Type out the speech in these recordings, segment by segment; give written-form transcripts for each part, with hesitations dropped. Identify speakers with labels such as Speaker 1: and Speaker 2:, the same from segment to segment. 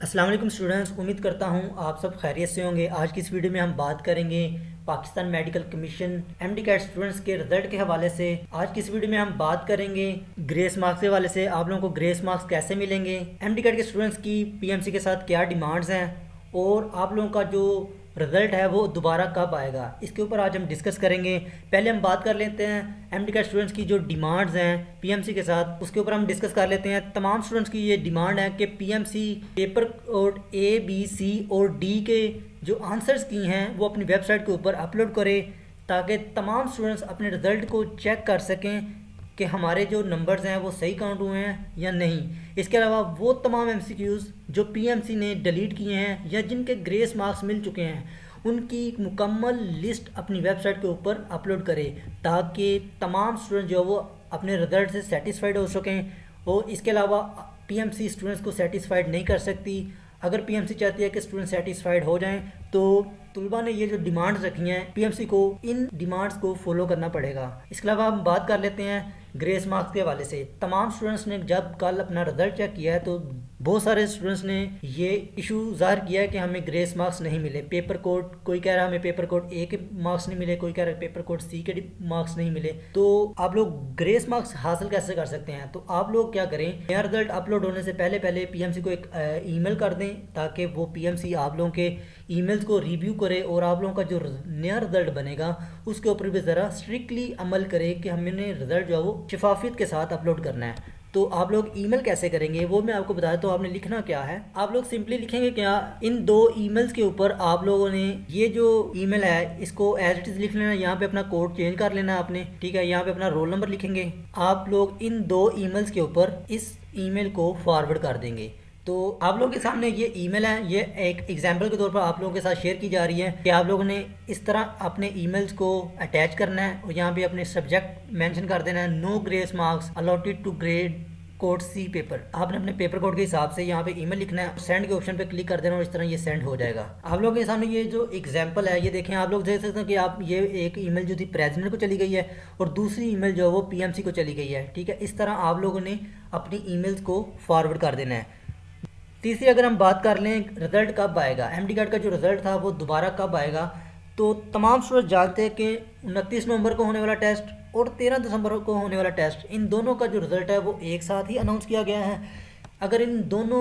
Speaker 1: अस्सलाम वालेकुम स्टूडेंट्स, उम्मीद करता हूँ आप सब खैरियत से होंगे। आज की इस वीडियो में हम बात करेंगे Pakistan medical commission MD CAT students के रिजल्ट के हवाले से। आज की इस वीडियो में हम बात करेंगे ग्रेस मार्क्स के हवाले से, आप लोगों को ग्रेस मार्क्स कैसे मिलेंगे, एमडी कैट के स्टूडेंट्स की पीएमसी के साथ क्या डिमांड्स हैं और आप लोगों का जो रिज़ल्ट है वो दोबारा कब आएगा, इसके ऊपर आज हम डिस्कस करेंगे। पहले हम बात कर लेते हैं एमडी कैट स्टूडेंट्स की जो डिमांड्स हैं पीएमसी के साथ, उसके ऊपर हम डिस्कस कर लेते हैं। तमाम स्टूडेंट्स की ये डिमांड है कि PMC paper code A B C और डी के जो आंसर्स की हैं वो अपनी वेबसाइट के ऊपर अपलोड करें ताकि तमाम स्टूडेंट्स अपने रिज़ल्ट को चेक कर सकें कि हमारे जो नंबर्स हैं वो सही काउंट हुए हैं या नहीं। इसके अलावा वो तमाम एमसीक्यूज़ जो पीएमसी ने डिलीट किए हैं या जिनके ग्रेस मार्क्स मिल चुके हैं उनकी मुकम्मल लिस्ट अपनी वेबसाइट के ऊपर अपलोड करें ताकि तमाम स्टूडेंट जो वो अपने रिज़ल्ट से सेटिस्फाइड हो सकें। और इसके अलावा पीएमसी स्टूडेंट्स को सेटिस्फाइड नहीं कर सकती। अगर पीएमसी चाहती है कि स्टूडेंट सेटिस्फाइड हो जाएं तो तलबा ने ये जो डिमांड्स रखी हैं पीएमसी को इन डिमांड्स को फॉलो करना पड़ेगा। इसके अलावा हम बात कर लेते हैं ग्रेस मार्क्स के हवाले से। तमाम स्टूडेंट्स ने जब कल अपना रिजल्ट चेक किया है तो बहुत सारे स्टूडेंट्स ने ये इशू ज़ाहिर किया है कि हमें ग्रेस मार्क्स नहीं मिले। पेपर कोड कोई कह रहा है हमें पेपर कोड ए के मार्क्स नहीं मिले, कोई कह रहा है पेपर कोड सी के मार्क्स नहीं मिले। तो आप लोग ग्रेस मार्क्स हासिल कैसे कर सकते हैं? तो आप लोग क्या करें, नया रिजल्ट अपलोड होने से पहले पहले पीएमसी को एक ईमेल कर दें ताकि वो पीएमसी आप लोगों के ईमेल्स को रिव्यू करे और आप लोगों का जो नया रिजल्ट बनेगा उसके ऊपर भी ज़रा स्ट्रिक्टली अमल करे कि हमने रिजल्ट जो है वो शफाफियत के साथ अपलोड करना है। तो आप लोग ईमेल कैसे करेंगे वो मैं आपको बताया। तो आपने लिखना क्या है, आप लोग सिंपली लिखेंगे क्या, इन दो ईमेल्स के ऊपर आप लोगों ने ये जो ईमेल है इसको एज इट इज़ लिख लेना। यहाँ पे अपना कोड चेंज कर लेना आपने, ठीक है। यहाँ पे अपना रोल नंबर लिखेंगे। आप लोग इन दो ईमेल्स के ऊपर इस ईमेल को फॉरवर्ड कर देंगे। तो आप लोगों के सामने ये ईमेल है, ये एक एग्जांपल के तौर पर आप लोगों के साथ शेयर की जा रही है कि आप लोगों ने इस तरह अपने ईमेल्स को अटैच करना है और यहाँ पे अपने सब्जेक्ट मेंशन कर देना है, no grace marks allotted to grade code C paper. आपने अपने पेपर कोड के हिसाब से यहाँ पे ईमेल लिखना है, सेंड के ऑप्शन पे क्लिक कर देना और इस तरह ये सेंड हो जाएगा। आप लोगों के सामने ये जो एग्जांपल है ये देखें, आप लोग देख सकते हैं कि आप ये एक ईमेल जो थी प्रेसिडेंट को चली गई है और दूसरी ईमेल जो है वो पीएमसी को चली गई है, ठीक है। इस तरह आप लोगों ने अपनी ईमेल्स को फॉरवर्ड कर देना है। तीसरी अगर हम बात कर लें रिज़ल्ट कब आएगा, एमडी कैट का जो रिज़ल्ट था वो दोबारा कब आएगा, तो तमाम स्टूडेंट जानते हैं कि 29 नवंबर को होने वाला टेस्ट और 13 दिसंबर को होने वाला टेस्ट, इन दोनों का जो रिज़ल्ट है वो एक साथ ही अनाउंस किया गया है। अगर इन दोनों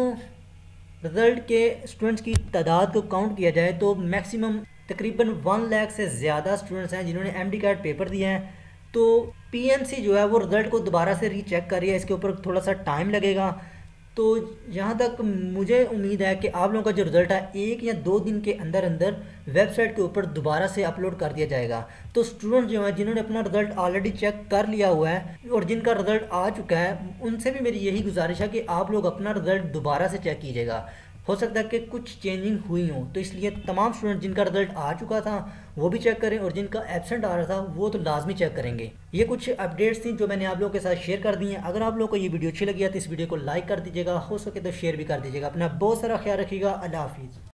Speaker 1: रिज़ल्ट के स्टूडेंट्स की तादाद को काउंट किया जाए तो मैक्सिमम तकरीबन 1 लाख से ज़्यादा स्टूडेंट्स हैं जिन्होंने एमडी कैट पेपर दिए हैं। तो पीएमसी जो है वो रिज़ल्ट को दोबारा से रीचेक कर रही है, इसके ऊपर थोड़ा सा टाइम लगेगा। तो जहाँ तक मुझे उम्मीद है कि आप लोगों का जो रिज़ल्ट है 1 या 2 दिन के अंदर अंदर वेबसाइट के ऊपर दोबारा से अपलोड कर दिया जाएगा। तो स्टूडेंट जो हैं जिन्होंने अपना रिज़ल्ट ऑलरेडी चेक कर लिया हुआ है और जिनका रिज़ल्ट आ चुका है उनसे भी मेरी यही गुजारिश है कि आप लोग अपना रिज़ल्ट दोबारा से चेक कीजिएगा। हो सकता है कि कुछ चेंजिंग हुई हो, तो इसलिए तमाम स्टूडेंट जिनका रिज़ल्ट आ चुका था वो भी चेक करें और जिनका एब्सेंट आ रहा था वो तो लाजमी चेक करेंगे। ये कुछ अपडेट्स थी जो मैंने आप लोगों के साथ शेयर कर दी हैं। अगर आप लोगों को ये वीडियो अच्छी लगी है तो इस वीडियो को लाइक कर दीजिएगा, हो सके तो शेयर भी कर दीजिएगा। अपना बहुत सारा ख्याल रखिएगा। अल्लाह हाफिज़।